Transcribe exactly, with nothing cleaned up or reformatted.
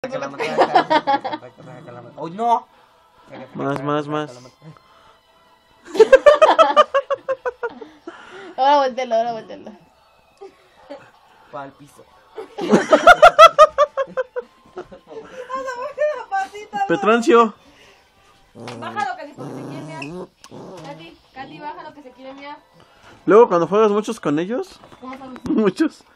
¡Oh, no! Más, más, más. Ahora voltealo, ahora voltealo. Para el piso. Petroncio. Bájalo, Katy, porque se quiere miar. Katy, Katy, bájalo que se quiere miar. Luego cuando juegas muchos con ellos, ¿Cómo sabes? muchos,